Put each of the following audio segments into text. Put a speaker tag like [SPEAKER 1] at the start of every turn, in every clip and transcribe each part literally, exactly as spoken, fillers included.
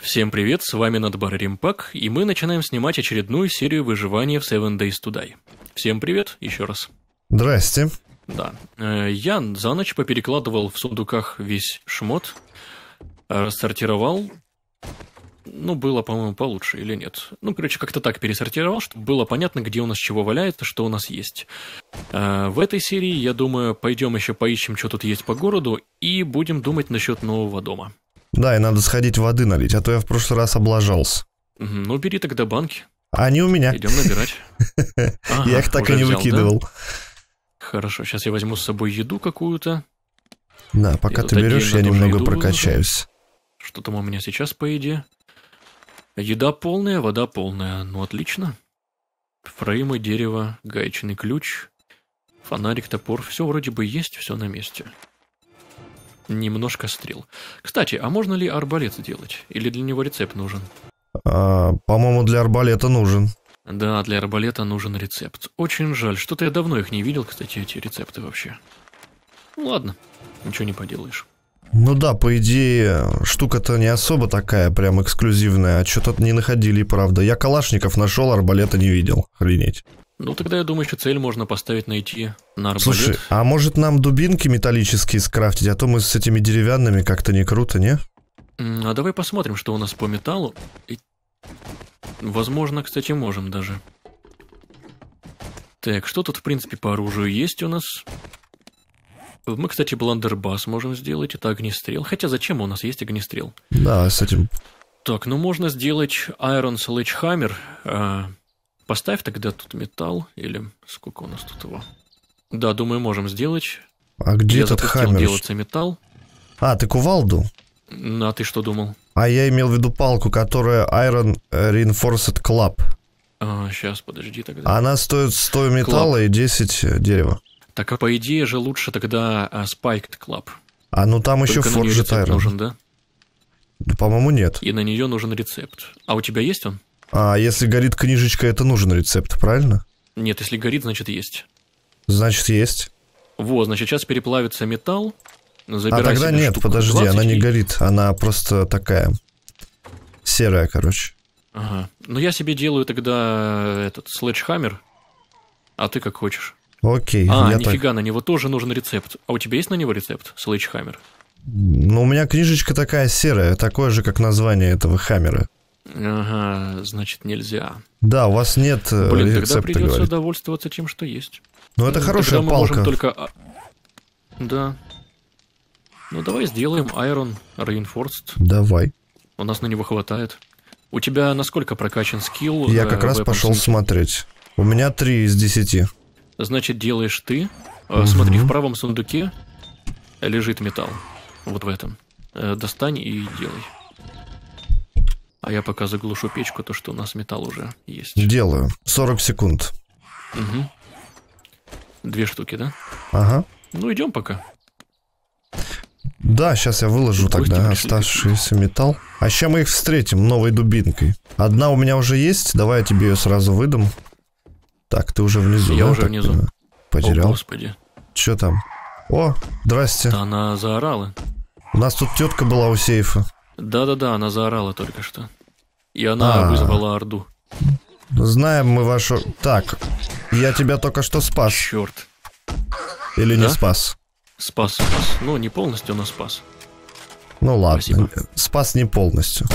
[SPEAKER 1] Всем привет, с вами Надбар Римпак, и мы начинаем снимать очередную серию выживания в Seven Days to Die. Всем привет, еще раз.
[SPEAKER 2] Здрасте.
[SPEAKER 1] Да, я за ночь поперекладывал в сундуках весь шмот, рассортировал, ну, было, по-моему, получше или нет. Ну, короче, как-то так пересортировал, чтобы было понятно, где у нас чего валяется, что у нас есть. В этой серии, я думаю, пойдем еще поищем, что тут есть по городу, и будем думать насчет нового дома.
[SPEAKER 2] Да, и надо сходить воды налить, а то я в прошлый раз облажался.
[SPEAKER 1] Угу, ну, бери тогда банки.
[SPEAKER 2] Они у меня.
[SPEAKER 1] Идем набирать. Ага,
[SPEAKER 2] я их так и не
[SPEAKER 1] взял,
[SPEAKER 2] выкидывал.
[SPEAKER 1] Да? Хорошо, сейчас я возьму с собой еду какую-то.
[SPEAKER 2] Да, пока ты берешь, я немного прокачаюсь.
[SPEAKER 1] Выложу. Что там у меня сейчас по еде? Еда полная, вода полная. Ну, отлично. Фреймы, дерево, гаечный ключ, фонарик, топор. Все вроде бы есть, все на месте. Немножко стрел. Кстати, а можно ли арбалет сделать? Или для него рецепт нужен?
[SPEAKER 2] А, по-моему, для арбалета нужен.
[SPEAKER 1] Да, для арбалета нужен рецепт. Очень жаль, что-то я давно их не видел, кстати, эти рецепты вообще. Ну ладно, ничего не поделаешь.
[SPEAKER 2] Ну да, по идее, штука-то не особо такая прям эксклюзивная, а что-то не находили, правда. Я калашников нашел, арбалета не видел. Охренеть.
[SPEAKER 1] Ну тогда я думаю, что цель можно поставить найти на арбалет.
[SPEAKER 2] Слушай, а может нам дубинки металлические скрафтить, а то мы с этими деревянными как-то не круто, не?
[SPEAKER 1] А давай посмотрим, что у нас по металлу. И... Возможно, кстати, можем даже. Так, что тут, в принципе, по оружию есть у нас? Мы, кстати, бландербас можем сделать, это огнестрел. Хотя зачем у нас есть огнестрел?
[SPEAKER 2] Да, с этим...
[SPEAKER 1] Так, ну можно сделать Iron Sledgehammer. А, поставь тогда тут металл, или сколько у нас тут его? Да, думаю, можем сделать.
[SPEAKER 2] А где
[SPEAKER 1] я
[SPEAKER 2] этот хаммер?
[SPEAKER 1] делаться металл.
[SPEAKER 2] А, ты кувалду?
[SPEAKER 1] А ты что думал?
[SPEAKER 2] А я имел в виду палку, которая Iron Reinforced Club.
[SPEAKER 1] А, сейчас, подожди тогда.
[SPEAKER 2] Она стоит сто металла Club. И десять дерева.
[SPEAKER 1] Так, а по идее же лучше тогда а, Spiked Club.
[SPEAKER 2] А ну там еще Forged Iron
[SPEAKER 1] нужен, да?
[SPEAKER 2] Да, по-моему, нет.
[SPEAKER 1] И на нее нужен рецепт. А у тебя есть он?
[SPEAKER 2] А если горит книжечка, это нужен рецепт, правильно?
[SPEAKER 1] Нет, если горит, значит есть.
[SPEAKER 2] Значит есть.
[SPEAKER 1] Вот, значит, сейчас переплавится металл.
[SPEAKER 2] А тогда нет, подожди, она не горит, она просто такая серая, короче.
[SPEAKER 1] Ага. Ну я себе делаю тогда этот Sledgehammer, а ты как хочешь.
[SPEAKER 2] Окей.
[SPEAKER 1] А,
[SPEAKER 2] я
[SPEAKER 1] нифига,
[SPEAKER 2] так...
[SPEAKER 1] на него тоже нужен рецепт. А у тебя есть на него рецепт? Sledgehammer?
[SPEAKER 2] Ну, у меня книжечка такая серая, такое же, как название этого хаммера.
[SPEAKER 1] Ага, значит, нельзя.
[SPEAKER 2] Да, у вас нет
[SPEAKER 1] Блин,
[SPEAKER 2] рецепта,
[SPEAKER 1] тогда придется
[SPEAKER 2] говорит.
[SPEAKER 1] довольствоваться тем, что есть.
[SPEAKER 2] Ну, это хорошая
[SPEAKER 1] тогда
[SPEAKER 2] палка.
[SPEAKER 1] Мы можем только... Да. Ну, давай сделаем Iron Reinforced.
[SPEAKER 2] Давай.
[SPEAKER 1] У нас на него хватает. У тебя насколько прокачан скилл?
[SPEAKER 2] Я как раз пошел смотреть. У меня три из десяти.
[SPEAKER 1] Значит, делаешь ты. Угу. Смотри, в правом сундуке лежит металл. Вот в этом. Достань и делай. А я пока заглушу печку, то что у нас металл уже есть.
[SPEAKER 2] Делаю. сорок секунд.
[SPEAKER 1] Угу. Две штуки, да?
[SPEAKER 2] Ага.
[SPEAKER 1] Ну, идем пока.
[SPEAKER 2] Да, сейчас я выложу тогда оставшийся металл. А сейчас мы их встретим новой дубинкой. Одна у меня уже есть, давай я тебе ее сразу выдам. Так, ты уже внизу.
[SPEAKER 1] Я
[SPEAKER 2] да,
[SPEAKER 1] уже внизу.
[SPEAKER 2] Понимаю? Потерял.
[SPEAKER 1] О, господи.
[SPEAKER 2] Че там? О, здрасте.
[SPEAKER 1] Да, она заорала.
[SPEAKER 2] У нас тут тетка была у сейфа.
[SPEAKER 1] Да-да-да, она заорала только что. И она
[SPEAKER 2] А.
[SPEAKER 1] вызвала орду.
[SPEAKER 2] Знаем мы вашу... Так, я тебя только что спас.
[SPEAKER 1] Черт.
[SPEAKER 2] Или
[SPEAKER 1] да?
[SPEAKER 2] не спас?
[SPEAKER 1] Спас, спас. Ну, не полностью, но спас.
[SPEAKER 2] Ну ладно,
[SPEAKER 1] Спасибо.
[SPEAKER 2] Спас не полностью.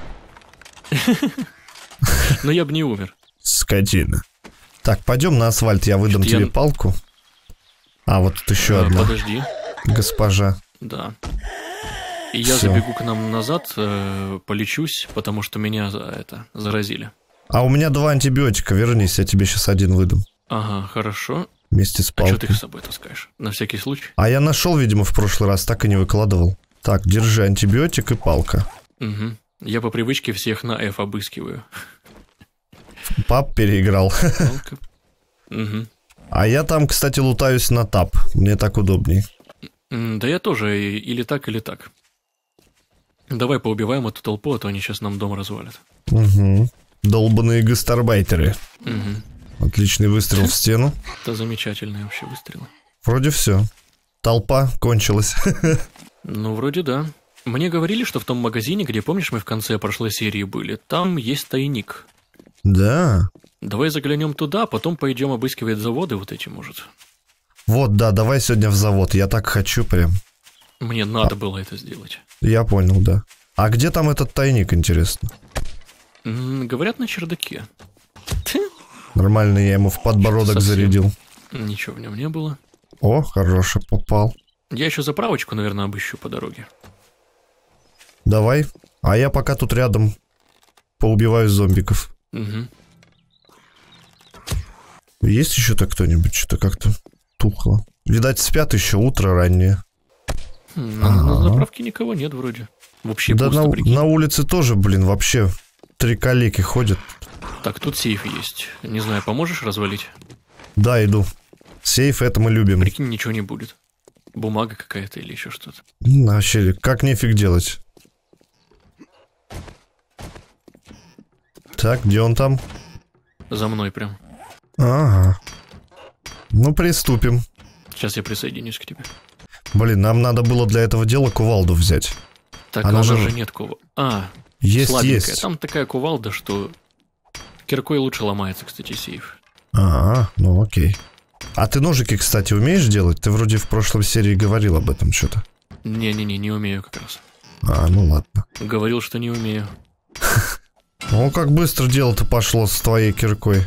[SPEAKER 1] Но я бы не умер.
[SPEAKER 2] Скотина. Так, пойдем на асфальт, я выдам тебе палку. А, вот тут еще одна.
[SPEAKER 1] Подожди.
[SPEAKER 2] Госпожа.
[SPEAKER 1] Да. И я забегу к нам назад, полечусь, потому что меня за это заразили.
[SPEAKER 2] А у меня два антибиотика, вернись, я тебе сейчас один выдам.
[SPEAKER 1] Ага, хорошо.
[SPEAKER 2] Вместе с палкой.
[SPEAKER 1] А что ты их с собой таскаешь? На всякий случай?
[SPEAKER 2] А я нашел, видимо, в прошлый раз, так и не выкладывал. Так, держи антибиотик и палка.
[SPEAKER 1] Угу. Я по привычке всех на F обыскиваю.
[SPEAKER 2] Пап переиграл.
[SPEAKER 1] Палка. Угу.
[SPEAKER 2] А я там, кстати, лутаюсь на тап. Мне так удобней.
[SPEAKER 1] Да я тоже или так, или так. Давай поубиваем эту толпу, а то они сейчас нам дом развалят.
[SPEAKER 2] Угу. Долбаные гастарбайтеры.
[SPEAKER 1] Угу.
[SPEAKER 2] Отличный выстрел в стену.
[SPEAKER 1] Это замечательные вообще выстрелы.
[SPEAKER 2] Вроде все. Толпа кончилась.
[SPEAKER 1] Ну, вроде да. Мне говорили, что в том магазине, где, помнишь, мы в конце прошлой серии были, там есть тайник.
[SPEAKER 2] Да.
[SPEAKER 1] Давай заглянем туда, потом пойдем обыскивать заводы вот эти, может.
[SPEAKER 2] Вот, да, давай сегодня в завод. Я так хочу прям.
[SPEAKER 1] Мне надо а, было это сделать.
[SPEAKER 2] Я понял, да. А где там этот тайник, интересно?
[SPEAKER 1] М-м, говорят, на чердаке.
[SPEAKER 2] Нормально, я ему в подбородок Совсем. зарядил.
[SPEAKER 1] Ничего в нем не было.
[SPEAKER 2] О, хороший попал.
[SPEAKER 1] Я еще заправочку, наверное, обыщу по дороге.
[SPEAKER 2] Давай. А я пока тут рядом поубиваю зомбиков.
[SPEAKER 1] Угу.
[SPEAKER 2] Есть еще-то кто-нибудь? Что-то как-то тухло. Видать, спят еще, утро раннее.
[SPEAKER 1] Хм, на, на заправке никого нет вроде. Вообще
[SPEAKER 2] да
[SPEAKER 1] пусто,
[SPEAKER 2] на,
[SPEAKER 1] прикинь.
[SPEAKER 2] на улице тоже, блин, вообще три калеки ходят.
[SPEAKER 1] Так, тут сейф есть. Не знаю, поможешь развалить?
[SPEAKER 2] Да, иду. Сейф, это мы любим.
[SPEAKER 1] Прикинь, ничего не будет. Бумага какая-то или еще что-то.
[SPEAKER 2] Вообще, как нефиг делать. Так, где он там?
[SPEAKER 1] За мной прям.
[SPEAKER 2] Ага. Ну, приступим.
[SPEAKER 1] Сейчас я присоединюсь к тебе.
[SPEAKER 2] Блин, нам надо было для этого дела кувалду взять.
[SPEAKER 1] Так, а у нас же... же нет кувалды. А,
[SPEAKER 2] есть,
[SPEAKER 1] слабенькая.
[SPEAKER 2] есть.
[SPEAKER 1] Там такая кувалда, что киркой лучше ломается, кстати, сейф.
[SPEAKER 2] А, ну окей. А ты ножики, кстати, умеешь делать? Ты вроде в прошлой серии говорил об этом что-то.
[SPEAKER 1] Не-не-не, не умею как раз.
[SPEAKER 2] А, ну ладно.
[SPEAKER 1] Говорил, что не умею.
[SPEAKER 2] Ну, как быстро дело-то пошло с твоей киркой.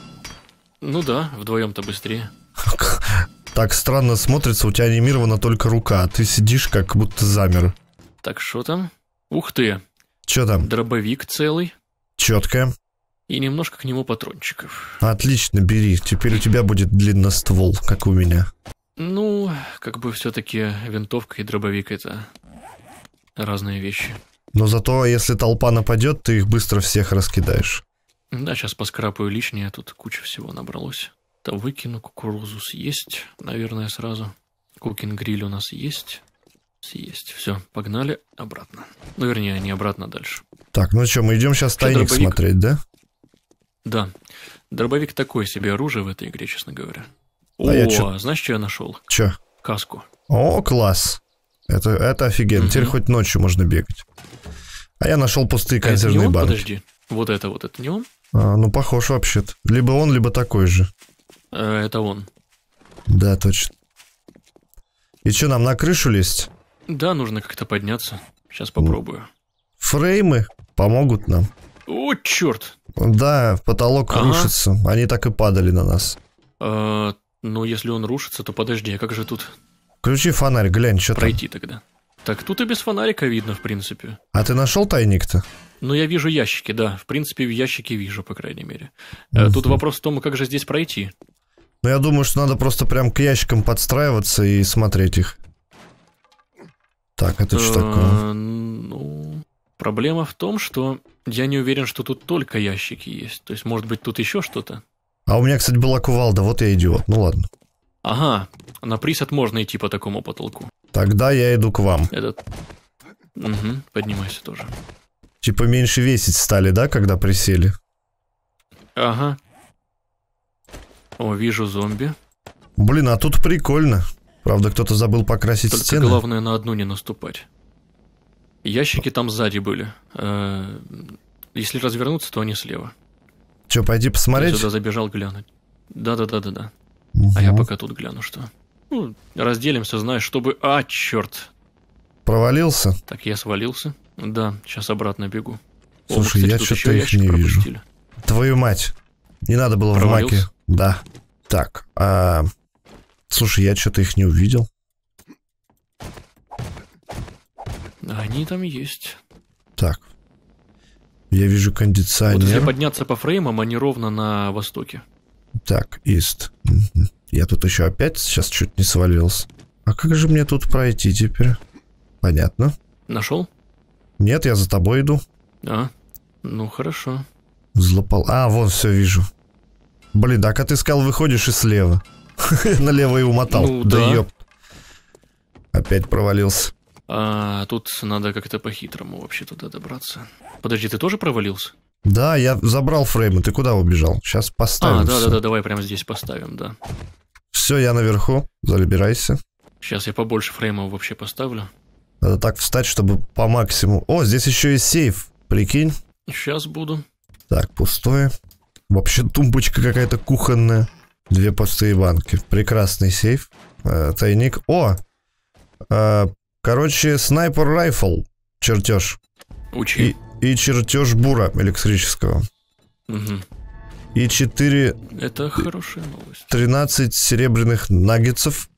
[SPEAKER 1] Ну да, вдвоем-то быстрее.
[SPEAKER 2] Так странно смотрится, у тебя анимирована только рука, а ты сидишь как будто замер.
[SPEAKER 1] Так, что там? Ух ты.
[SPEAKER 2] Че там?
[SPEAKER 1] Дробовик целый.
[SPEAKER 2] Четко.
[SPEAKER 1] И немножко к нему патрончиков.
[SPEAKER 2] Отлично, бери. Теперь у тебя будет длинноствол, как у меня.
[SPEAKER 1] Ну, как бы все-таки винтовка и дробовик — это разные вещи.
[SPEAKER 2] Но зато, если толпа нападет, ты их быстро всех раскидаешь.
[SPEAKER 1] Да, сейчас поскрапаю лишнее, тут куча всего набралось. То выкину, кукурузу съесть, наверное, сразу. Кукинг-гриль у нас есть. Съесть. Все, погнали обратно. Ну, вернее, не обратно, дальше.
[SPEAKER 2] Так, ну что, мы идем сейчас тайник дробовик... смотреть, да?
[SPEAKER 1] Да. Дробовик такое себе оружие в этой игре, честно говоря.
[SPEAKER 2] А
[SPEAKER 1] О,
[SPEAKER 2] чё...
[SPEAKER 1] знаешь, что я нашел?
[SPEAKER 2] Че?
[SPEAKER 1] Каску.
[SPEAKER 2] О, класс. Это, это офигенно. Угу. Теперь хоть ночью можно бегать. А я нашел пустые консервные
[SPEAKER 1] а это не он?
[SPEAKER 2] банки.
[SPEAKER 1] Подожди. Вот это вот, это не он?
[SPEAKER 2] А, ну, похож вообще-то. Либо он, либо такой же.
[SPEAKER 1] А, это он.
[SPEAKER 2] Да, точно. И что, нам на крышу лезть?
[SPEAKER 1] Да, нужно как-то подняться. Сейчас попробую.
[SPEAKER 2] Фреймы помогут нам.
[SPEAKER 1] О, черт!
[SPEAKER 2] Да, потолок ага. рушится. Они так и падали на нас.
[SPEAKER 1] А, ну, если он рушится, то подожди, а как же тут...
[SPEAKER 2] Включи фонарь, глянь, что там.
[SPEAKER 1] Пройти тогда. Так, тут и без фонарика видно, в принципе.
[SPEAKER 2] А ты нашел тайник-то?
[SPEAKER 1] Ну, я вижу ящики, да. В принципе, в ящике вижу, по крайней мере. Uh-huh. Тут вопрос в том, как же здесь пройти.
[SPEAKER 2] Ну, я думаю, что надо просто прям к ящикам подстраиваться и смотреть их. Так, это что такое?
[SPEAKER 1] Ну, проблема в том, что я не уверен, что тут только ящики есть. То есть, может быть, тут еще что-то?
[SPEAKER 2] А у меня, кстати, была кувалда, вот я идиот. Ну, ладно.
[SPEAKER 1] Ага, на присад можно идти по такому потолку.
[SPEAKER 2] Тогда я иду к вам.
[SPEAKER 1] Этот... Угу, поднимайся тоже.
[SPEAKER 2] Типа меньше весить стали, да, когда присели?
[SPEAKER 1] Ага. О, вижу зомби.
[SPEAKER 2] Блин, а тут прикольно. Правда, кто-то забыл покрасить
[SPEAKER 1] Только
[SPEAKER 2] стены.
[SPEAKER 1] Только главное на одну не наступать. Ящики там сзади были. Если развернуться, то они слева.
[SPEAKER 2] Че, пойди посмотреть?
[SPEAKER 1] Я сюда забежал глянуть. Да-да-да-да-да.
[SPEAKER 2] Угу.
[SPEAKER 1] А я пока тут гляну, что. Ну, разделимся, знаешь, чтобы... А, черт.
[SPEAKER 2] Провалился?
[SPEAKER 1] Так, я свалился. Да, сейчас обратно бегу.
[SPEAKER 2] Слушай,
[SPEAKER 1] О, кстати,
[SPEAKER 2] я что-то их не пропустили. вижу. Твою мать. Не надо было в маке. Да. Так, а... Слушай, я что-то их не увидел.
[SPEAKER 1] Они там есть.
[SPEAKER 2] Так. Я вижу кондиционер.
[SPEAKER 1] Вот если подняться по фреймам, они ровно на востоке.
[SPEAKER 2] Так, ист. Я тут еще опять сейчас чуть не свалился. А как же мне тут пройти теперь? Понятно.
[SPEAKER 1] Нашел?
[SPEAKER 2] Нет, я за тобой иду.
[SPEAKER 1] А, ну хорошо.
[SPEAKER 2] Злопал. А, вон все вижу. Блин, так а ты сказал, выходишь и слева. Налево и умотал.
[SPEAKER 1] Ну, да.
[SPEAKER 2] Да ёп. Опять провалился.
[SPEAKER 1] А тут надо как-то по-хитрому вообще туда добраться. Подожди, ты тоже провалился?
[SPEAKER 2] Да, я забрал фреймы. Ты куда убежал? Сейчас поставим.
[SPEAKER 1] А, да-да-да, давай прямо здесь поставим, да.
[SPEAKER 2] Все, я наверху. Забирайся.
[SPEAKER 1] Сейчас я побольше фреймов вообще поставлю.
[SPEAKER 2] Надо так встать, чтобы по максимуму... О, здесь еще и сейф, прикинь.
[SPEAKER 1] Сейчас буду.
[SPEAKER 2] Так, пустое. Вообще тумбочка какая-то кухонная. Две пустые банки. Прекрасный сейф. Э, тайник. О! Э, короче, снайпер райфл. Чертеж.
[SPEAKER 1] Учи.
[SPEAKER 2] И, и чертеж бура электрического.
[SPEAKER 1] Угу.
[SPEAKER 2] И четыре...
[SPEAKER 1] Это хорошая новость.
[SPEAKER 2] тринадцать серебряных наггетсов.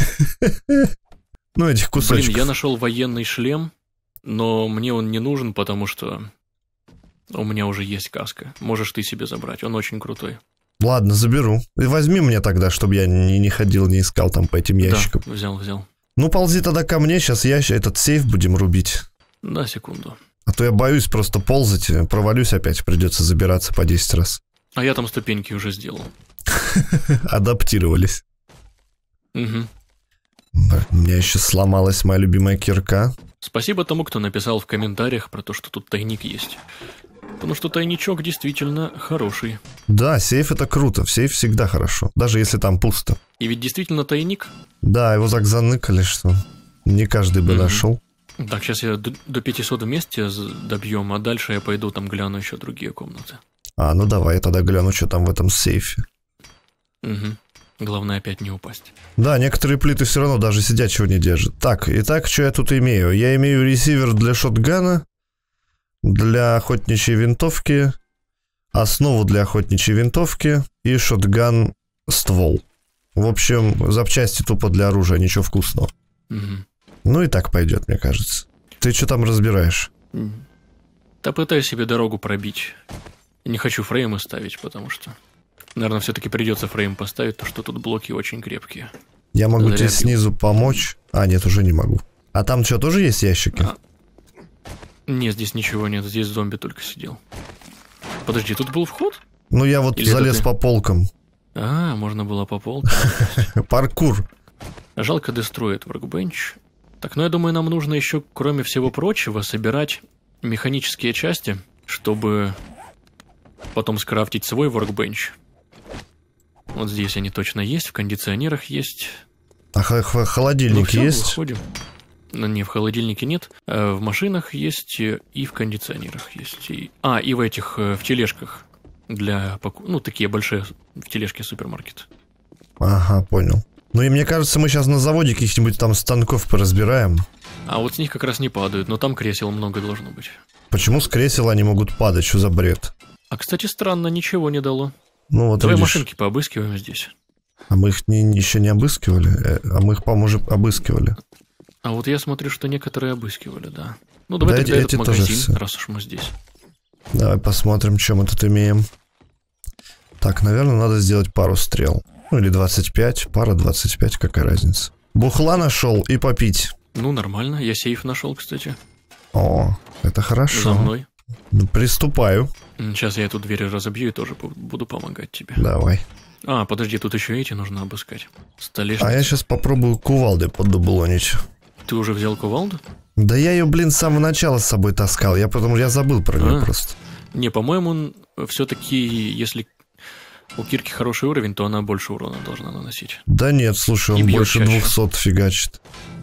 [SPEAKER 2] Ну, этих кусочков.
[SPEAKER 1] Блин, я нашел военный шлем, но мне он не нужен, потому что у меня уже есть каска. Можешь ты себе забрать, он очень крутой.
[SPEAKER 2] Ладно, заберу. И возьми мне тогда, чтобы я не, не ходил, не искал там по этим ящикам.
[SPEAKER 1] Да, взял, взял.
[SPEAKER 2] Ну, ползи тогда ко мне, сейчас ящик, этот сейф будем рубить.
[SPEAKER 1] На секунду.
[SPEAKER 2] А то я боюсь просто ползать, провалюсь опять, придется забираться по десять раз.
[SPEAKER 1] А я там ступеньки уже сделал.
[SPEAKER 2] Адаптировались.
[SPEAKER 1] Угу.
[SPEAKER 2] У меня еще сломалась моя любимая кирка.
[SPEAKER 1] Спасибо тому, кто написал в комментариях про то, что тут тайник есть. Потому что тайничок действительно хороший.
[SPEAKER 2] Да, сейф это круто, в сейф всегда хорошо, даже если там пусто.
[SPEAKER 1] И ведь действительно тайник.
[SPEAKER 2] Да, его так заныкали, что не каждый бы mm-hmm. нашел.
[SPEAKER 1] Так, сейчас я до, до пятисот вместе добьем, а дальше я пойду там гляну еще другие комнаты.
[SPEAKER 2] А, ну давай, я тогда гляну, что там в этом сейфе.
[SPEAKER 1] Угу. Главное опять не упасть.
[SPEAKER 2] Да, некоторые плиты все равно даже сидячего не держат. Так, итак, что я тут имею? Я имею ресивер для шотгана, для охотничьей винтовки, основу для охотничьей винтовки и шотган ствол. В общем, запчасти тупо для оружия, ничего вкусного.
[SPEAKER 1] Угу.
[SPEAKER 2] Ну и так пойдет, мне кажется. Ты что там разбираешь?
[SPEAKER 1] Да пытаюсь себе дорогу пробить. Не хочу фреймы ставить, потому что... Наверное, все-таки придется фрейм поставить, потому что тут блоки очень крепкие.
[SPEAKER 2] Я могу
[SPEAKER 1] Зарядил.
[SPEAKER 2] тебе снизу помочь. А, нет, уже не могу. А там что, тоже есть ящики?
[SPEAKER 1] А... Нет, здесь ничего нет, здесь зомби только сидел. Подожди, тут был вход?
[SPEAKER 2] Ну, я вот Или залез ты... по полкам.
[SPEAKER 1] А, можно было по полкам.
[SPEAKER 2] Паркур.
[SPEAKER 1] Жалко дестроит workbench. Так, ну я думаю, нам нужно еще, кроме всего прочего, собирать механические части, чтобы потом скрафтить свой workbench. Вот здесь они точно есть, в кондиционерах есть.
[SPEAKER 2] А холодильник
[SPEAKER 1] ну, все,
[SPEAKER 2] есть?
[SPEAKER 1] Выходим. Ну, не, в холодильнике нет. В машинах есть и в кондиционерах есть. И... А, и в этих, в тележках для покупки. Ну, такие большие в тележке супермаркет.
[SPEAKER 2] Ага, понял. Ну и мне кажется, мы сейчас на заводе каких-нибудь там станков поразбираем.
[SPEAKER 1] А вот с них как раз не падают, но там кресел много должно быть.
[SPEAKER 2] Почему с кресел они могут падать? Что за бред?
[SPEAKER 1] А, кстати, странно, ничего не дало.
[SPEAKER 2] Ну, вот
[SPEAKER 1] Давай
[SPEAKER 2] видишь.
[SPEAKER 1] машинки пообыскиваем здесь.
[SPEAKER 2] А мы их не, еще не обыскивали? А мы их, по-моему, уже обыскивали.
[SPEAKER 1] А вот я смотрю, что некоторые обыскивали, да. Ну, давай
[SPEAKER 2] да
[SPEAKER 1] тогда
[SPEAKER 2] эти,
[SPEAKER 1] этот
[SPEAKER 2] эти
[SPEAKER 1] магазин, раз уж мы здесь.
[SPEAKER 2] Давай посмотрим, что мы тут имеем. Так, наверное, надо сделать пару стрел. Ну, или двадцать пять, пара двадцать пять, какая разница. Бухла нашел и попить.
[SPEAKER 1] Ну, нормально, я сейф нашел, кстати.
[SPEAKER 2] О, это хорошо.
[SPEAKER 1] За мной.
[SPEAKER 2] Ну, приступаю.
[SPEAKER 1] Сейчас я эту дверь разобью и тоже буду помогать тебе.
[SPEAKER 2] Давай.
[SPEAKER 1] А, подожди, тут еще эти нужно обыскать. Столешница.
[SPEAKER 2] А я сейчас попробую кувалдой поддублонить.
[SPEAKER 1] Ты уже взял кувалду?
[SPEAKER 2] Да я ее, блин, с самого начала с собой таскал. Я потом, я забыл про нее
[SPEAKER 1] а,
[SPEAKER 2] просто.
[SPEAKER 1] Не, по-моему, все-таки, если у кирки хороший уровень, то она больше урона должна наносить.
[SPEAKER 2] Да нет, слушай, он больше двухсот фигачит.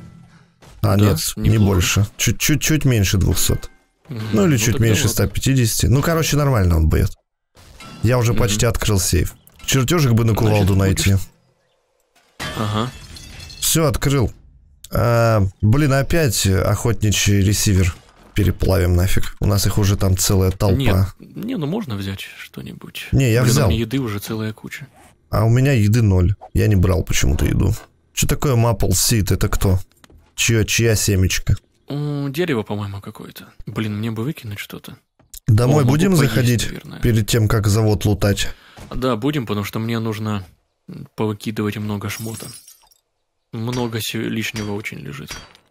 [SPEAKER 2] А, да, нет, неплохо. Не больше. Чуть-чуть меньше двухсот. Mm, ну или ну, чуть меньше ста пятидесяти. Ну, короче, нормально он бьет. Я уже mm-hmm. почти открыл сейф. Чертежик бы на кувалду Значит, найти.
[SPEAKER 1] Ага.
[SPEAKER 2] Все, открыл. А, блин, опять охотничий ресивер. Переплавим нафиг. У нас их уже там целая толпа.
[SPEAKER 1] Нет, не, ну можно взять что-нибудь.
[SPEAKER 2] Не, я
[SPEAKER 1] Блин,
[SPEAKER 2] взял.
[SPEAKER 1] У меня еды уже целая куча.
[SPEAKER 2] А у меня еды ноль. Я не брал почему-то еду. Что такое Maple Seed? Это кто? Чья, чья семечка?
[SPEAKER 1] О, дерево, по-моему, какое-то. Блин, мне бы выкинуть что-то.
[SPEAKER 2] Домой О, будем
[SPEAKER 1] поесть,
[SPEAKER 2] заходить
[SPEAKER 1] наверное.
[SPEAKER 2] Перед тем, как завод лутать?
[SPEAKER 1] Да, будем, потому что мне нужно повыкидывать много шмота. Много лишнего очень лежит.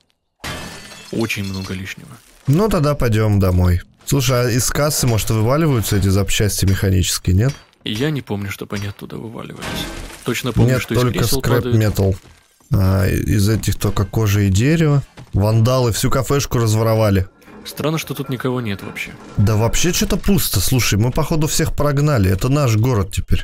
[SPEAKER 1] Очень много лишнего.
[SPEAKER 2] Ну, тогда пойдем домой. Слушай, а из кассы, может, вываливаются эти запчасти механические, нет?
[SPEAKER 1] Я не помню, чтобы они оттуда вываливались. Точно помню,
[SPEAKER 2] нет,
[SPEAKER 1] что из
[SPEAKER 2] только
[SPEAKER 1] кресел
[SPEAKER 2] скрэп метал. А, из этих только кожа и дерево. Вандалы всю кафешку разворовали.
[SPEAKER 1] Странно, что тут никого нет вообще.
[SPEAKER 2] Да вообще что-то пусто. Слушай, мы, походу, всех прогнали. Это наш город теперь.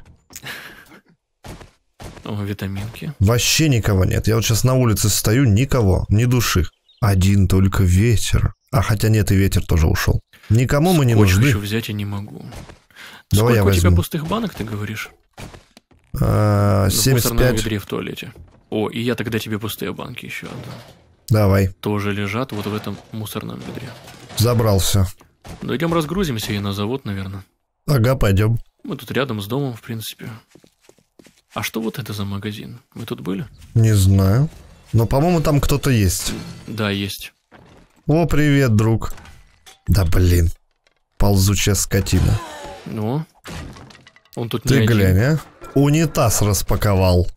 [SPEAKER 1] О, витаминки.
[SPEAKER 2] Вообще никого нет. Я вот сейчас на улице стою, никого, ни души. Один только ветер. А хотя нет, и ветер тоже ушел. Никому мы не
[SPEAKER 1] Скотч
[SPEAKER 2] нужны.
[SPEAKER 1] еще взять я не могу.
[SPEAKER 2] Давай я
[SPEAKER 1] Сколько у тебя
[SPEAKER 2] возьму.
[SPEAKER 1] пустых банок, ты говоришь?
[SPEAKER 2] А,
[SPEAKER 1] В
[SPEAKER 2] семьдесят
[SPEAKER 1] мусорном
[SPEAKER 2] пять.
[SPEAKER 1] ведре в туалете. О, и я тогда тебе пустые банки еще отдам.
[SPEAKER 2] Давай,
[SPEAKER 1] Тоже лежат вот в этом мусорном ведре.
[SPEAKER 2] забрал все.
[SPEAKER 1] Ну, идем разгрузимся и на завод, наверное.
[SPEAKER 2] Ага, пойдем.
[SPEAKER 1] Мы тут рядом с домом, в принципе. А что вот это за магазин? Мы тут были?
[SPEAKER 2] Не знаю. Но, по-моему, там кто-то есть.
[SPEAKER 1] Да, есть.
[SPEAKER 2] О, привет, друг. Да блин. Ползучая скотина.
[SPEAKER 1] Ну, он тут
[SPEAKER 2] Ты
[SPEAKER 1] не
[SPEAKER 2] глянь,
[SPEAKER 1] один.
[SPEAKER 2] а? Унитаз распаковал.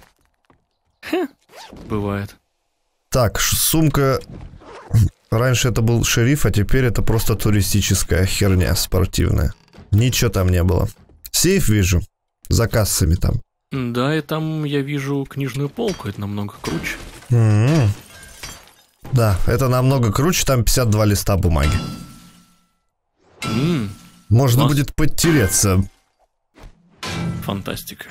[SPEAKER 1] Бывает.
[SPEAKER 2] Так, ш- сумка... Раньше это был шериф, а теперь это просто туристическая херня спортивная. Ничего там не было. Сейф вижу. За кассами там.
[SPEAKER 1] Да, и там я вижу книжную полку, это намного круче.
[SPEAKER 2] М-м. Да, это намного круче, там пятьдесят два листа бумаги.
[SPEAKER 1] Ммм,
[SPEAKER 2] Можно
[SPEAKER 1] Класс.
[SPEAKER 2] будет подтереться.
[SPEAKER 1] фантастика.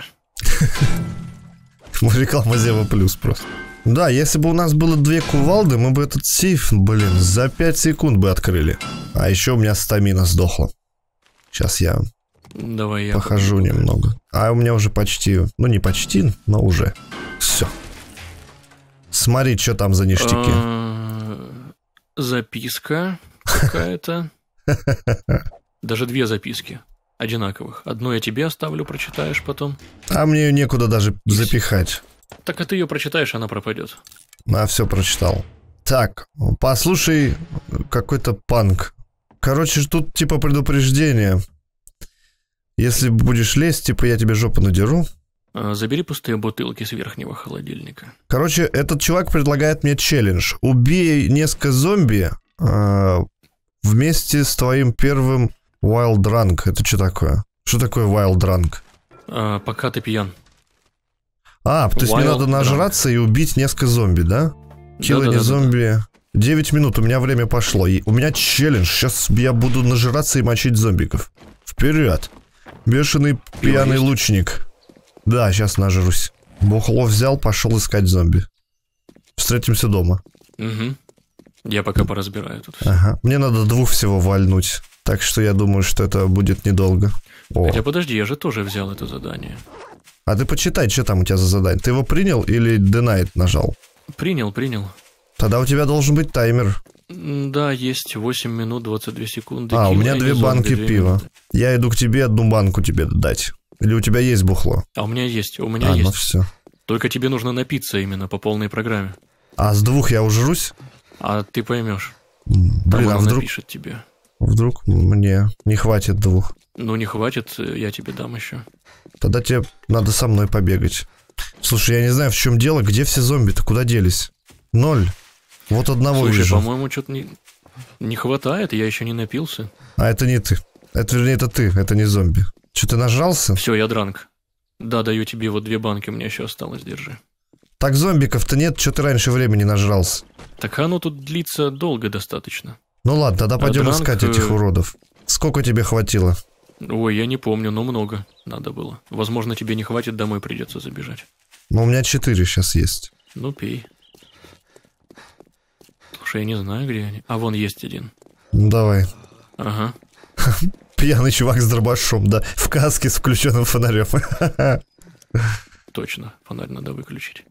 [SPEAKER 2] Реклама Зева Плюс просто. Да, если бы у нас было две кувалды, мы бы этот сейф, блин, за пять секунд бы открыли. А еще у меня стамина сдохла. Сейчас я
[SPEAKER 1] Давай я
[SPEAKER 2] похожу
[SPEAKER 1] попробую.
[SPEAKER 2] немного. А у меня уже почти, ну не почти, но уже. Все. Смотри, что там за ништяки.
[SPEAKER 1] А, Записка какая-то. Даже две записки одинаковых. Одну я тебе оставлю, прочитаешь потом.
[SPEAKER 2] А мне ее некуда даже запихать.
[SPEAKER 1] Так а ты ее прочитаешь, она пропадет.
[SPEAKER 2] А, все прочитал. Так, послушай, какой-то панк. Короче, тут типа предупреждение. Если будешь лезть, типа я тебе жопу надеру.
[SPEAKER 1] А, Забери пустые бутылки с верхнего холодильника.
[SPEAKER 2] Короче, этот чувак предлагает мне челлендж. Убей несколько зомби э, вместе с твоим первым Wild Drunk. Это что такое? Что такое Wild Drunk?
[SPEAKER 1] А, Пока ты пьян.
[SPEAKER 2] А, то есть мне
[SPEAKER 1] Wild
[SPEAKER 2] надо нажраться и убить несколько зомби, да? Киллани
[SPEAKER 1] Да-да-да-да-да.
[SPEAKER 2] зомби. девять минут, у меня время пошло. И у меня челлендж. Сейчас я буду нажираться и мочить зомбиков. Вперед. Бешеный пьяный
[SPEAKER 1] есть?
[SPEAKER 2] лучник. Да, сейчас нажрусь. Бухло взял, пошел искать зомби. Встретимся дома.
[SPEAKER 1] Угу. Я пока поразбираю тут всё.
[SPEAKER 2] Ага. Мне надо двух всего вальнуть. Так что я думаю, что это будет недолго. О.
[SPEAKER 1] Хотя подожди, я же тоже взял это задание.
[SPEAKER 2] А ты почитай, что там у тебя за задание. Ты его принял или Denied нажал?
[SPEAKER 1] Принял, принял.
[SPEAKER 2] Тогда у тебя должен быть таймер.
[SPEAKER 1] М, Да, есть восемь минут двадцать две секунды.
[SPEAKER 2] А, у
[SPEAKER 1] Kill
[SPEAKER 2] меня
[SPEAKER 1] any
[SPEAKER 2] две
[SPEAKER 1] zombie,
[SPEAKER 2] банки
[SPEAKER 1] две
[SPEAKER 2] пива.
[SPEAKER 1] минуты.
[SPEAKER 2] Я иду к тебе, одну банку тебе дать. Или у тебя есть бухло?
[SPEAKER 1] А у меня есть, у меня
[SPEAKER 2] А, ну
[SPEAKER 1] есть.
[SPEAKER 2] все.
[SPEAKER 1] Только тебе нужно напиться именно по полной программе.
[SPEAKER 2] А с двух я ужрусь?
[SPEAKER 1] А ты поймешь.
[SPEAKER 2] М,
[SPEAKER 1] Там
[SPEAKER 2] Блин, а
[SPEAKER 1] он
[SPEAKER 2] вдруг,
[SPEAKER 1] напишет тебе.
[SPEAKER 2] вдруг мне не хватит двух?
[SPEAKER 1] Ну, не хватит, э, я тебе дам еще.
[SPEAKER 2] Тогда тебе надо со мной побегать. Слушай, я не знаю, в чем дело, где все зомби-то, куда делись? Ноль. Вот одного
[SPEAKER 1] Слушай,
[SPEAKER 2] вижу.
[SPEAKER 1] по-моему, что-то не, не хватает, я еще не напился.
[SPEAKER 2] А это не ты. Это, вернее, это ты, это не зомби. Че, ты нажрался?
[SPEAKER 1] Все, я дранк. Да, даю тебе вот две банки, у меня еще осталось, держи.
[SPEAKER 2] Так зомбиков-то нет, что ты раньше времени нажрался?
[SPEAKER 1] Так оно тут длится долго достаточно.
[SPEAKER 2] Ну ладно, тогда пойдем
[SPEAKER 1] дранк,
[SPEAKER 2] искать
[SPEAKER 1] э,
[SPEAKER 2] этих уродов. Сколько тебе хватило?
[SPEAKER 1] Ой, я не помню, но много надо было. Возможно, тебе не хватит, домой придется забежать.
[SPEAKER 2] Ну, у меня четыре сейчас есть.
[SPEAKER 1] Ну, пей. Слушай, я не знаю, где они. А, вон есть один.
[SPEAKER 2] Ну, давай.
[SPEAKER 1] Ага.
[SPEAKER 2] Пьяный чувак с дробашом, да, в каске с включенным фонарем.
[SPEAKER 1] Точно, фонарь надо выключить.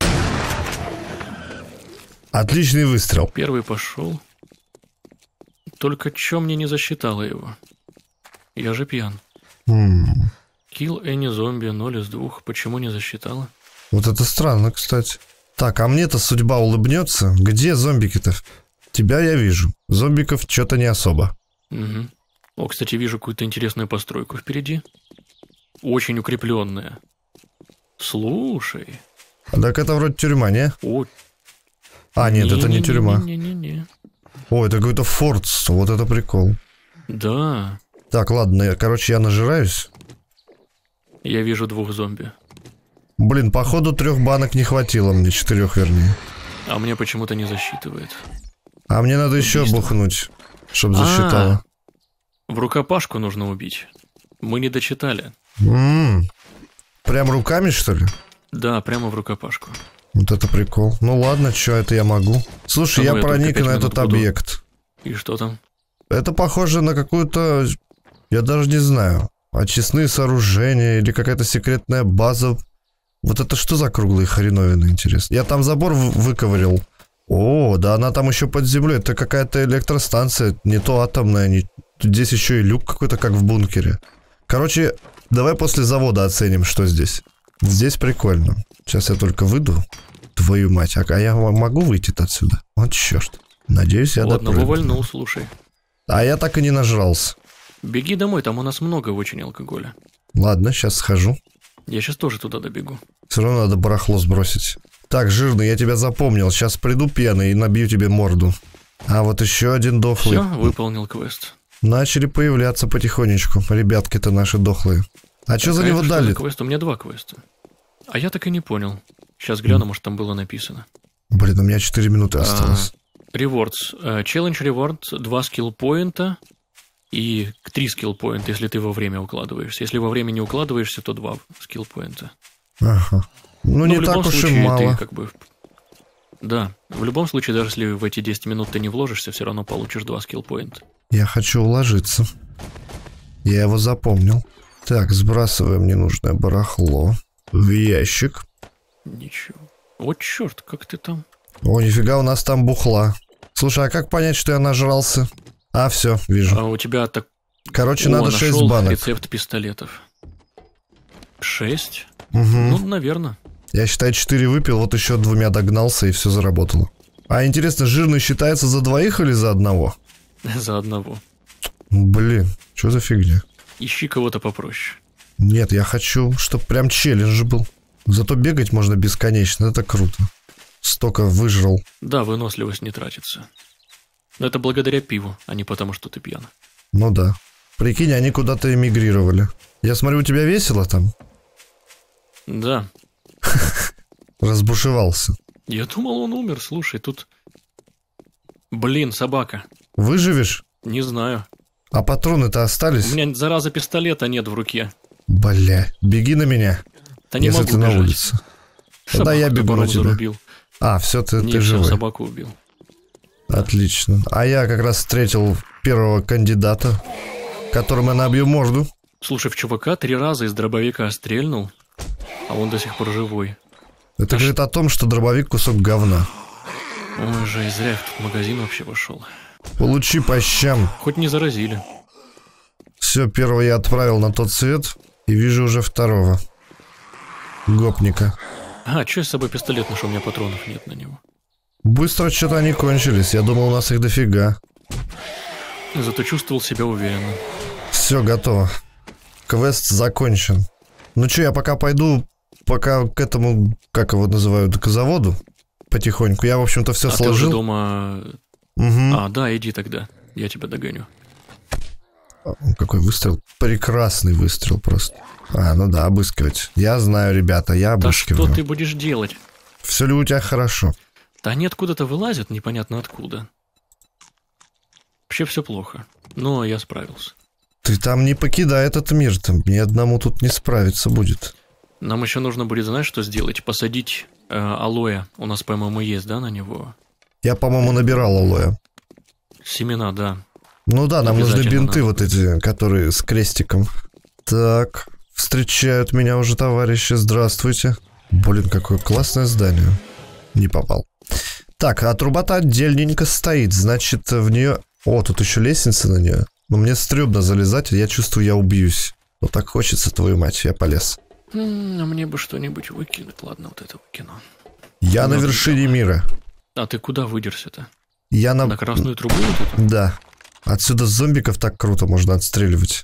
[SPEAKER 2] Отличный выстрел.
[SPEAKER 1] Первый пошел. Только чё мне не засчитало его? Я же пьян.
[SPEAKER 2] М,
[SPEAKER 1] Kill any зомби ноль из двух. Почему не засчитало?
[SPEAKER 2] Вот это странно, кстати. Так, а мне-то судьба улыбнется. Где зомбики-то? Тебя я вижу. Зомбиков что-то не особо.
[SPEAKER 1] Угу. О, кстати, вижу какую-то интересную постройку впереди. Очень укрепленная. Слушай.
[SPEAKER 2] Так это вроде тюрьма, не?
[SPEAKER 1] О,
[SPEAKER 2] А, нет, это не тюрьма.
[SPEAKER 1] Не-не-не-не-не.
[SPEAKER 2] О, это какой-то форт. Вот это прикол.
[SPEAKER 1] Да.
[SPEAKER 2] Так, ладно, я, короче, я нажираюсь.
[SPEAKER 1] Я вижу двух зомби.
[SPEAKER 2] Блин, походу трех банок не хватило мне, четырех вернее.
[SPEAKER 1] А мне почему-то не засчитывает.
[SPEAKER 2] А мне надо еще
[SPEAKER 1] Убийство.
[SPEAKER 2] бухнуть, чтобы засчитало.
[SPEAKER 1] В рукопашку нужно убить. Мы не дочитали.
[SPEAKER 2] М, Прям руками, что ли?
[SPEAKER 1] Да, прямо в рукопашку.
[SPEAKER 2] Вот это прикол. Ну ладно, что это я могу. Слушай,
[SPEAKER 1] А ну,
[SPEAKER 2] я
[SPEAKER 1] я
[SPEAKER 2] проник
[SPEAKER 1] только
[SPEAKER 2] на
[SPEAKER 1] пять
[SPEAKER 2] этот
[SPEAKER 1] минут буду.
[SPEAKER 2] объект.
[SPEAKER 1] И что там?
[SPEAKER 2] Это похоже на какую-то... Я даже не знаю. Очистные сооружения или какая-то секретная база. Вот это что за круглые хреновины, интересно? Я там забор выковырял. О, да она там еще под землей. Это какая-то электростанция. Не то атомная. Не... Здесь еще и люк какой-то, как в бункере. Короче, давай после завода оценим, что здесь. Здесь прикольно. Сейчас я только выйду. Твою мать, а я могу выйти отсюда? Вот черт. Надеюсь, я
[SPEAKER 1] Ладно,
[SPEAKER 2] допрыгну.
[SPEAKER 1] вывальнул, слушай.
[SPEAKER 2] А я так и не нажрался.
[SPEAKER 1] Беги домой, там у нас много очень алкоголя.
[SPEAKER 2] Ладно, сейчас схожу.
[SPEAKER 1] Я сейчас тоже туда добегу.
[SPEAKER 2] Все равно надо барахло сбросить. Так, жирный, я тебя запомнил. Сейчас приду пьяный и набью тебе морду. А вот еще один дохлый.
[SPEAKER 1] Все, выполнил квест.
[SPEAKER 2] Начали появляться потихонечку. Ребятки-то наши дохлые. А что за него
[SPEAKER 1] что
[SPEAKER 2] дали?
[SPEAKER 1] за квест? У меня два квеста. А я так и не понял. Сейчас гляну, может там было написано.
[SPEAKER 2] Блин, у меня четыре минуты осталось.
[SPEAKER 1] Rewards. Uh, challenge reward два скилл-поинта и три скилл-поинта, если ты во время укладываешься. Если во время не укладываешься, то два скилл-поинта.
[SPEAKER 2] Ага. Ну,
[SPEAKER 1] Но
[SPEAKER 2] не
[SPEAKER 1] в любом
[SPEAKER 2] так уж и
[SPEAKER 1] случае
[SPEAKER 2] мало.
[SPEAKER 1] ты как бы... Да, в любом случае, даже если в эти десять минут ты не вложишься, все равно получишь два скилл-поинта.
[SPEAKER 2] Я хочу уложиться. Я его запомнил. Так, сбрасываем ненужное барахло в ящик.
[SPEAKER 1] Ничего. Вот черт, как ты там?
[SPEAKER 2] О, нифига, у нас там бухла. Слушай, а как понять, что я нажрался? А, все, вижу.
[SPEAKER 1] А у тебя так...
[SPEAKER 2] Короче,
[SPEAKER 1] О,
[SPEAKER 2] надо шесть
[SPEAKER 1] нашел
[SPEAKER 2] банок.
[SPEAKER 1] рецепт пистолетов. Шесть?
[SPEAKER 2] Угу.
[SPEAKER 1] Ну, наверное.
[SPEAKER 2] Я, считай, четыре выпил, вот еще двумя догнался, и все заработало. А интересно, жирный считается за двоих или за одного?
[SPEAKER 1] За одного.
[SPEAKER 2] Блин, что за фигня?
[SPEAKER 1] Ищи кого-то попроще.
[SPEAKER 2] Нет, я хочу, чтобы прям челлендж был. Зато бегать можно бесконечно, это круто. Столько выжрал.
[SPEAKER 1] Да, выносливость не тратится. Но это благодаря пиву, а не потому, что ты пьян.
[SPEAKER 2] Ну да. Прикинь, они куда-то эмигрировали. Я смотрю, у тебя весело там?
[SPEAKER 1] Да.
[SPEAKER 2] Разбушевался.
[SPEAKER 1] Я думал, он умер. Слушай, тут... Блин, собака.
[SPEAKER 2] Выживешь?
[SPEAKER 1] Не знаю.
[SPEAKER 2] А патроны-то остались?
[SPEAKER 1] У меня, зараза, пистолета нет в руке.
[SPEAKER 2] Бля, беги на меня.
[SPEAKER 1] Да не
[SPEAKER 2] если
[SPEAKER 1] могу
[SPEAKER 2] ты
[SPEAKER 1] бежать.
[SPEAKER 2] на улице.
[SPEAKER 1] Собаку
[SPEAKER 2] Да, я бегу на тебя.
[SPEAKER 1] зарубил.
[SPEAKER 2] А, все, ты,
[SPEAKER 1] Не,
[SPEAKER 2] ты
[SPEAKER 1] все,
[SPEAKER 2] живой.
[SPEAKER 1] собаку убил.
[SPEAKER 2] Отлично. А я как раз встретил первого кандидата, которому я набью морду.
[SPEAKER 1] Слушай, в чувака три раза из дробовика стрельнул, а он до сих пор живой.
[SPEAKER 2] Это
[SPEAKER 1] А
[SPEAKER 2] говорит о том, что дробовик кусок говна.
[SPEAKER 1] Ой, же, зря я в тот магазин вообще вошел.
[SPEAKER 2] Получи по щам.
[SPEAKER 1] Хоть не заразили.
[SPEAKER 2] Все, первого я отправил на тот свет, и вижу уже второго. Гопника.
[SPEAKER 1] А, что я с собой пистолет нашел, у меня патронов нет на него.
[SPEAKER 2] Быстро что-то они кончились, я думал, у нас их дофига.
[SPEAKER 1] Зато чувствовал себя уверенно.
[SPEAKER 2] Все, готово. Квест закончен. Ну что, я пока пойду, пока к этому, как его называют, к заводу, потихоньку. Я, в общем-то, все
[SPEAKER 1] а
[SPEAKER 2] сложил.
[SPEAKER 1] ты уже дома...
[SPEAKER 2] Угу.
[SPEAKER 1] А, да, иди тогда, я тебя догоню.
[SPEAKER 2] Какой выстрел? Прекрасный выстрел просто. А, ну да, обыскивать. Я знаю, ребята, я
[SPEAKER 1] Да
[SPEAKER 2] обыскиваю.
[SPEAKER 1] что ты будешь делать?
[SPEAKER 2] Все ли у тебя хорошо?
[SPEAKER 1] Да они откуда-то вылазят, непонятно откуда. Вообще все плохо, но я справился.
[SPEAKER 2] Ты там не покидай этот мир, там ни одному тут не справиться будет.
[SPEAKER 1] Нам еще нужно будет, знаешь, что сделать? Посадить э, алоэ. У нас, по-моему, есть, да, на него?
[SPEAKER 2] Я, по-моему, набирал алоэ.
[SPEAKER 1] Семена, да.
[SPEAKER 2] Ну да, нам нужны
[SPEAKER 1] Обязательно
[SPEAKER 2] бинты
[SPEAKER 1] надо.
[SPEAKER 2] вот эти, которые с крестиком. Так, встречают меня уже товарищи, здравствуйте. Блин, какое классное здание. Не попал. Так, а труба-то отдельненько стоит, значит, в нее... О, тут еще лестница на нее. Но мне стрёмно залезать, я чувствую, я убьюсь. Но так хочется, твою мать, я полез.
[SPEAKER 1] М, А мне бы что-нибудь выкинуть. Ладно, вот это выкину.
[SPEAKER 2] Я на
[SPEAKER 1] Ну,
[SPEAKER 2] вершине мира.
[SPEAKER 1] А ты куда выдерся-то?
[SPEAKER 2] Я на...
[SPEAKER 1] На красную трубу вот эту?
[SPEAKER 2] Да. Отсюда зомбиков так круто можно отстреливать.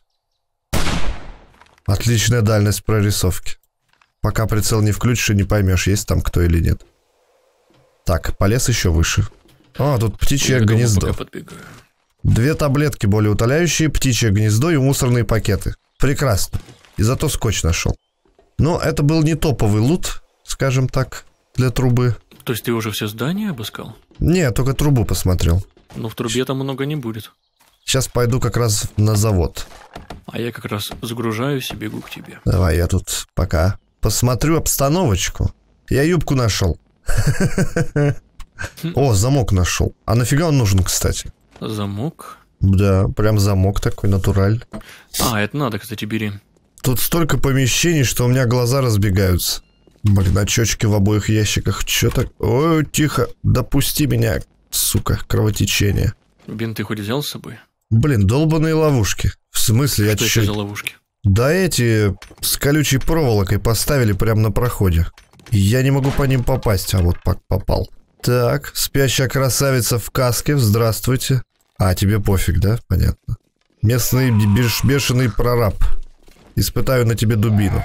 [SPEAKER 2] Отличная дальность прорисовки. Пока прицел не включишь и не поймешь, есть там кто или нет. Так, полез еще выше. О, тут птичье
[SPEAKER 1] Я к дому
[SPEAKER 2] гнездо.
[SPEAKER 1] пока подбегаю.
[SPEAKER 2] Две таблетки более утоляющие, птичье гнездо и мусорные пакеты. Прекрасно. И зато скотч нашел. Но это был не топовый лут, скажем так, для трубы.
[SPEAKER 1] То есть ты уже все здание обыскал?
[SPEAKER 2] Не, только трубу посмотрел.
[SPEAKER 1] Но в трубе там много не будет.
[SPEAKER 2] Сейчас пойду как раз на завод.
[SPEAKER 1] А я как раз загружаюсь и бегу к тебе.
[SPEAKER 2] Давай я тут пока посмотрю обстановочку. Я юбку нашел. О, замок нашел. А нафига он нужен, кстати?
[SPEAKER 1] Замок?
[SPEAKER 2] Да, прям замок такой, натуральный.
[SPEAKER 1] А, это надо, кстати, бери.
[SPEAKER 2] Тут столько помещений, что у меня глаза разбегаются. Блин, очечки в обоих ящиках. Чё так? Ой, тихо. Допусти меня, сука, кровотечение.
[SPEAKER 1] Бинты хоть взял с собой?
[SPEAKER 2] Блин, долбаные ловушки. В смысле, я
[SPEAKER 1] Что
[SPEAKER 2] чё...
[SPEAKER 1] это за ловушки?
[SPEAKER 2] Да эти с колючей проволокой поставили прямо на проходе. Я не могу по ним попасть, а вот попал. Так, спящая красавица в каске, здравствуйте. А, тебе пофиг, да? Понятно. Местный беш бешеный прораб. Испытаю на тебе дубину.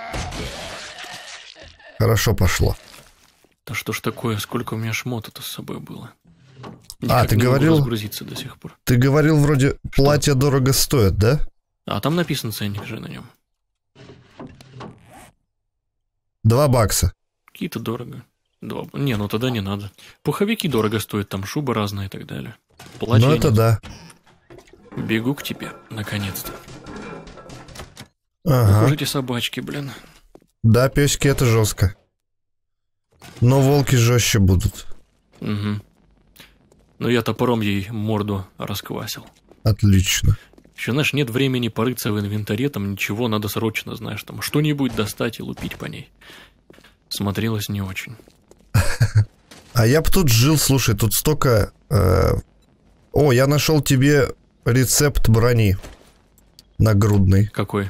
[SPEAKER 2] Хорошо пошло.
[SPEAKER 1] Да что ж такое, сколько у меня шмота-то с собой было.
[SPEAKER 2] Никак а, ты
[SPEAKER 1] не
[SPEAKER 2] говорил...
[SPEAKER 1] могу разгрузиться до сих пор.
[SPEAKER 2] Ты говорил, вроде, что? Платья дорого стоят, да?
[SPEAKER 1] А там написан ценник же на нем.
[SPEAKER 2] Два бакса.
[SPEAKER 1] Какие-то дорого. Два... Не, ну тогда не надо. Пуховики дорого стоят, там шуба разная и так далее. Платья
[SPEAKER 2] ну это
[SPEAKER 1] нет.
[SPEAKER 2] Да.
[SPEAKER 1] Бегу к тебе, наконец-то.
[SPEAKER 2] Ага.
[SPEAKER 1] Ух, эти собачки, блин.
[SPEAKER 2] Да, песики это жестко. Но волки жестче будут.
[SPEAKER 1] Угу. Ну я топором ей морду расквасил.
[SPEAKER 2] Отлично.
[SPEAKER 1] Еще, знаешь, нет времени порыться в инвентаре, там ничего, надо срочно, знаешь, там что-нибудь достать и лупить по ней. Смотрелось не очень.
[SPEAKER 2] А я б тут жил, слушай, тут столько... Э... О, я нашел тебе рецепт брони нагрудный.
[SPEAKER 1] Какой?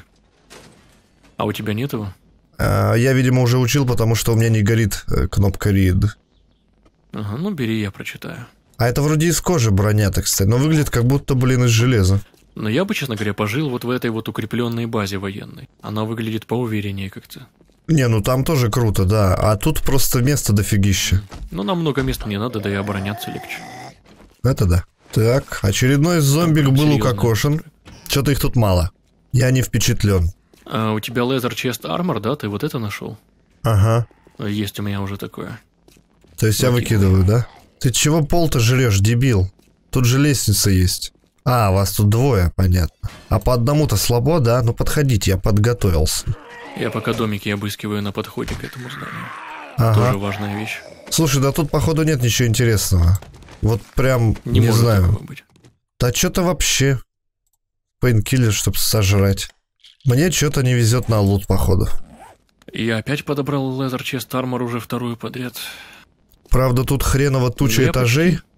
[SPEAKER 1] А у тебя нет его?
[SPEAKER 2] Э, я, видимо, уже учил, потому что у меня не горит э, кнопка read.
[SPEAKER 1] Ага, ну бери, я прочитаю.
[SPEAKER 2] А это вроде из кожи броня-то, кстати, но выглядит как будто, блин, из железа.
[SPEAKER 1] Но я бы, честно говоря, пожил вот в этой вот укрепленной базе военной. Она выглядит поувереннее как-то.
[SPEAKER 2] Не, ну там тоже круто, да. А тут просто места дофигища.
[SPEAKER 1] Ну, нам много места не надо, да и обороняться легче.
[SPEAKER 2] Это да. Так, очередной зомбик был серьезно укокошен. Что-то их тут мало. Я не впечатлен.
[SPEAKER 1] А у тебя Leather Chest Armor, да? Ты вот это нашел?
[SPEAKER 2] Ага.
[SPEAKER 1] Есть у меня уже такое.
[SPEAKER 2] То есть я выкидываю, да? Ты чего пол-то жрешь, дебил? Тут же лестница есть. А, вас тут двое, понятно. А по одному-то слабо, да? Ну подходите, я подготовился.
[SPEAKER 1] Я пока домики обыскиваю на подходе к этому зданию.
[SPEAKER 2] Ага.
[SPEAKER 1] Тоже важная вещь.
[SPEAKER 2] Слушай, да тут походу нет ничего интересного. Вот прям,
[SPEAKER 1] не,
[SPEAKER 2] не знаю.
[SPEAKER 1] Быть.
[SPEAKER 2] Да что-то вообще. Пейнкиллер, чтобы сожрать. Мне что-то не везет на лут, походу.
[SPEAKER 1] Я опять подобрал Leather Chest Armor уже вторую подряд.
[SPEAKER 2] Правда, тут хреново туча этажей.
[SPEAKER 1] Почти.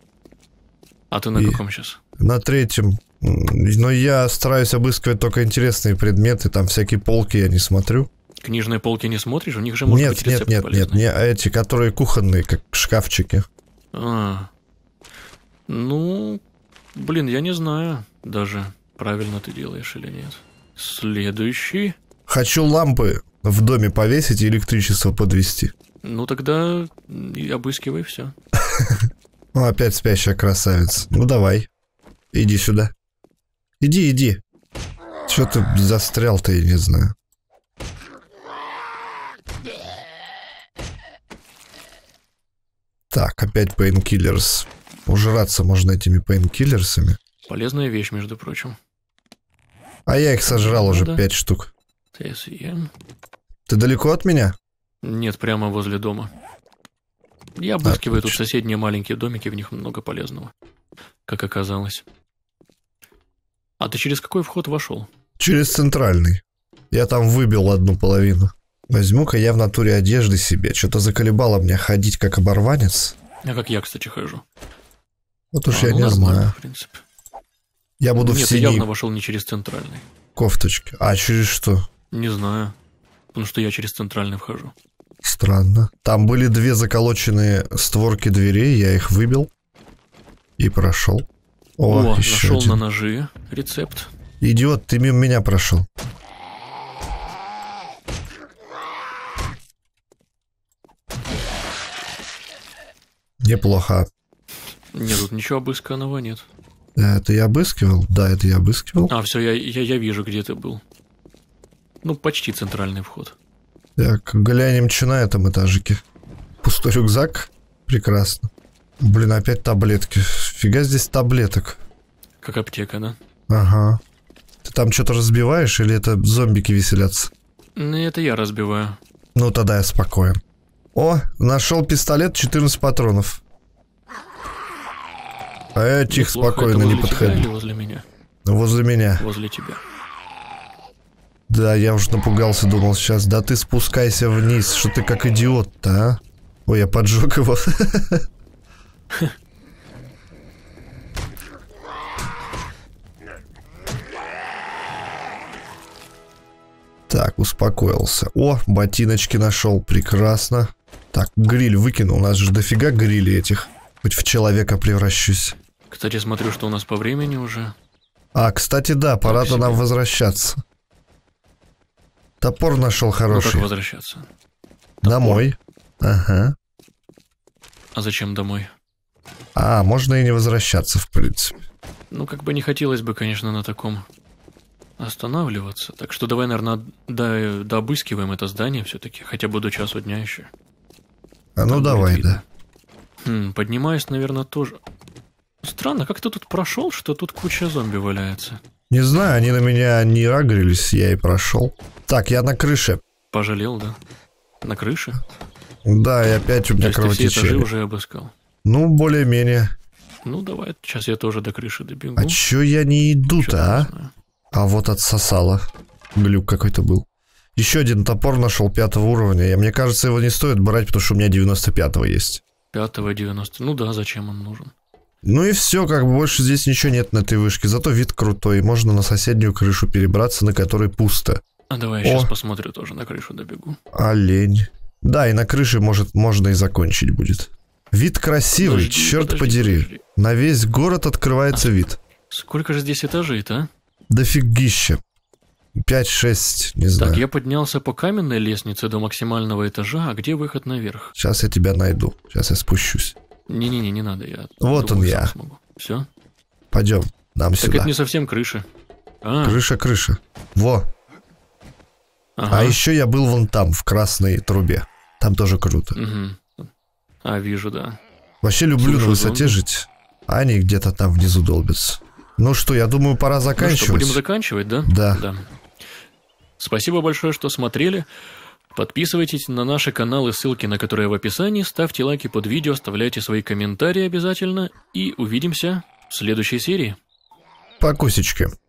[SPEAKER 1] А ты на
[SPEAKER 2] И
[SPEAKER 1] каком сейчас?
[SPEAKER 2] На третьем. Но я стараюсь обыскивать только интересные предметы. Там всякие полки я не смотрю.
[SPEAKER 1] Книжные полки не смотришь? У них же может
[SPEAKER 2] нет,
[SPEAKER 1] быть рецепты
[SPEAKER 2] Нет, нет,
[SPEAKER 1] полезные.
[SPEAKER 2] нет, не эти, которые кухонные, как шкафчики.
[SPEAKER 1] А, ну, блин, я не знаю даже, правильно ты делаешь или нет. Следующий.
[SPEAKER 2] Хочу лампы в доме повесить и электричество подвести.
[SPEAKER 1] Ну тогда обыскивай все.
[SPEAKER 2] Ну, опять спящая красавица. Ну, давай. Иди сюда. Иди, иди. Чё ты застрял-то, я не знаю. Так, опять пейнкиллерс. Ужраться можно этими пейнкиллерсами.
[SPEAKER 1] Полезная вещь, между прочим.
[SPEAKER 2] А я их сожрал
[SPEAKER 1] ну,
[SPEAKER 2] уже
[SPEAKER 1] да.
[SPEAKER 2] пять штук.
[SPEAKER 1] ТСЕ.
[SPEAKER 2] Ты далеко от меня?
[SPEAKER 1] Нет, прямо возле дома. Я обыскиваю тут соседние маленькие домики, в них много полезного, как оказалось. А ты через какой вход вошел?
[SPEAKER 2] Через центральный. Я там выбил одну половину. Возьму-ка я в натуре одежды себе. Что-то заколебало меня ходить как оборванец.
[SPEAKER 1] А как я, кстати, хожу.
[SPEAKER 2] Вот уж
[SPEAKER 1] а,
[SPEAKER 2] я
[SPEAKER 1] ну,
[SPEAKER 2] не знаю.
[SPEAKER 1] В принципе.
[SPEAKER 2] Я буду
[SPEAKER 1] Нет,
[SPEAKER 2] в синей
[SPEAKER 1] я явно вошел не через центральный.
[SPEAKER 2] Кофточке. А через что?
[SPEAKER 1] Не знаю. Потому что я через центральный вхожу.
[SPEAKER 2] Странно. Там были две заколоченные створки дверей, я их выбил и прошел. О,
[SPEAKER 1] О
[SPEAKER 2] еще
[SPEAKER 1] нашел
[SPEAKER 2] один.
[SPEAKER 1] на ножи рецепт.
[SPEAKER 2] Идиот, ты мимо меня прошел. Неплохо.
[SPEAKER 1] Нет, тут ничего обысканного нет.
[SPEAKER 2] Это я обыскивал? Да, это я обыскивал.
[SPEAKER 1] А, все, я, я, я вижу, где ты был. Ну, почти центральный вход.
[SPEAKER 2] Так, глянем, что на этом этажике. Пустой рюкзак. Прекрасно. Блин, опять таблетки. Фига здесь таблеток.
[SPEAKER 1] Как аптека, да?
[SPEAKER 2] Ага. Ты там что-то разбиваешь или это зомбики веселятся?
[SPEAKER 1] Ну, это я разбиваю.
[SPEAKER 2] Ну, тогда я спокоен. О, нашел пистолет, четырнадцать патронов. А я тихо, спокойно, не подходи.
[SPEAKER 1] Возле меня?
[SPEAKER 2] Возле меня.
[SPEAKER 1] Возле тебя.
[SPEAKER 2] Да, я уж напугался, думал сейчас. Да ты спускайся вниз, что ты как идиот-то, а? Ой, я поджег его. Так, успокоился. О, ботиночки нашел, прекрасно. Так, гриль выкинул, у нас же дофига грилей этих. Хоть в человека превращусь.
[SPEAKER 1] Кстати, смотрю, что у нас по времени уже.
[SPEAKER 2] А, кстати, да, пора-то нам возвращаться. Топор нашел хороший.
[SPEAKER 1] Ну как возвращаться?
[SPEAKER 2] Домой. Ага.
[SPEAKER 1] А зачем домой?
[SPEAKER 2] А, можно и не возвращаться, в принципе.
[SPEAKER 1] Ну, как бы не хотелось бы, конечно, на таком останавливаться. Так что давай, наверное, до, дообыскиваем это здание все-таки, хотя бы до часу дня еще.
[SPEAKER 2] А ну давай, да.
[SPEAKER 1] Хм, поднимаюсь, наверное, тоже. Странно, как ты тут прошел, что тут куча зомби валяется?
[SPEAKER 2] Не знаю, они на меня не агрились, я и прошел. Так, я на крыше.
[SPEAKER 1] Пожалел, да? На крыше?
[SPEAKER 2] Да, и опять у меня кровотечение.
[SPEAKER 1] Все этажи уже обыскал.
[SPEAKER 2] Ну, более-менее.
[SPEAKER 1] Ну, давай, сейчас я тоже до крыши добегу.
[SPEAKER 2] А чё я не иду-то, а? А вот отсосало. Глюк какой-то был. Еще один топор нашел пятого уровня. И мне кажется, его не стоит брать, потому что у меня девяносто пятого есть.
[SPEAKER 1] Пятого, девяносто. Ну да, зачем он нужен?
[SPEAKER 2] Ну и все, как бы больше здесь ничего нет на этой вышке. Зато вид крутой. Можно на соседнюю крышу перебраться, на которой пусто.
[SPEAKER 1] А давай я О. сейчас посмотрю, тоже на крышу добегу.
[SPEAKER 2] Олень. Да, и на крыше может можно и закончить будет. Вид красивый, подожди, черт подожди, подери. Подожди. На весь город открывается а вид.
[SPEAKER 1] Сколько же здесь этажей-то, а?
[SPEAKER 2] Дофигища. пять-шесть, не знаю.
[SPEAKER 1] Так, я поднялся по каменной лестнице до максимального этажа, а где выход наверх?
[SPEAKER 2] Сейчас я тебя найду. Сейчас я спущусь.
[SPEAKER 1] Не-не-не, не надо, я...
[SPEAKER 2] Вот он я.
[SPEAKER 1] Все?
[SPEAKER 2] Пойдем, нам
[SPEAKER 1] так
[SPEAKER 2] сюда.
[SPEAKER 1] Так это не совсем крыша.
[SPEAKER 2] А. Крыша, крыша. Во. Ага. А еще я был вон там, в красной трубе. Там тоже круто.
[SPEAKER 1] Угу. А, вижу, да.
[SPEAKER 2] Вообще люблю Слушай, на высоте зомби. жить. А они где-то там внизу долбятся. Ну что, я думаю, пора заканчивать. Ну что,
[SPEAKER 1] будем заканчивать, да?
[SPEAKER 2] Да.
[SPEAKER 1] Да. Спасибо большое, что смотрели. Подписывайтесь на наши каналы, ссылки на которые в описании. Ставьте лайки под видео, оставляйте свои комментарии обязательно. И увидимся в следующей серии.
[SPEAKER 2] Покусечки.